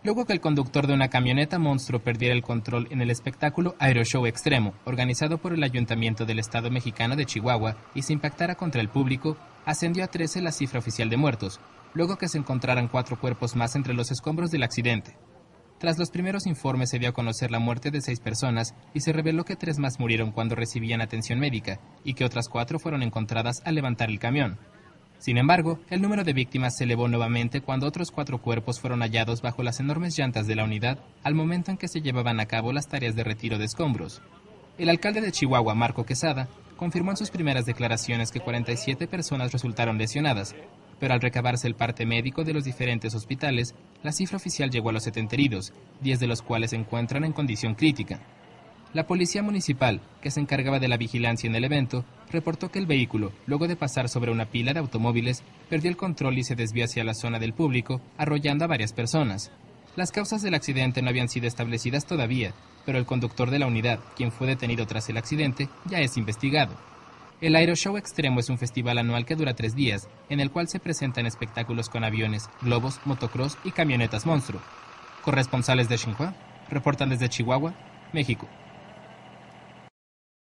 luego que el conductor de una camioneta monstruo perdiera el control en el espectáculo Aeroshow Extremo, organizado por el Ayuntamiento del Estado mexicano de Chihuahua, y se impactara contra el público, ascendió a 13 la cifra oficial de muertos, luego que se encontraran 4 cuerpos más entre los escombros del accidente. Tras los primeros informes se dio a conocer la muerte de 6 personas y se reveló que 3 más murieron cuando recibían atención médica y que otras 4 fueron encontradas al levantar el camión. Sin embargo, el número de víctimas se elevó nuevamente cuando otros 4 cuerpos fueron hallados bajo las enormes llantas de la unidad al momento en que se llevaban a cabo las tareas de retiro de escombros. El alcalde de Chihuahua, Marco Quesada, confirmó en sus primeras declaraciones que 47 personas resultaron lesionadas, pero al recabarse el parte médico de los diferentes hospitales, la cifra oficial llegó a los 70 heridos, 10 de los cuales se encuentran en condición crítica. La policía municipal, que se encargaba de la vigilancia en el evento, reportó que el vehículo, luego de pasar sobre una pila de automóviles, perdió el control y se desvió hacia la zona del público, arrollando a varias personas. Las causas del accidente no habían sido establecidas todavía, pero el conductor de la unidad, quien fue detenido tras el accidente, ya es investigado. El Aeroshow Extremo es un festival anual que dura 3 días, en el cual se presentan espectáculos con aviones, globos, motocross y camionetas monstruo. Corresponsales de Xinhua reportan desde Chihuahua, México.